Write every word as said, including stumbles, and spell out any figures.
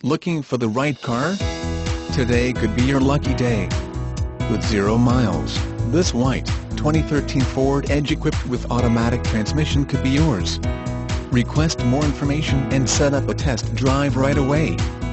Looking for the right car? Today could be your lucky day. With zero miles, this white, twenty thirteen Ford Edge equipped with automatic transmission could be yours. Request more information and set up a test drive right away.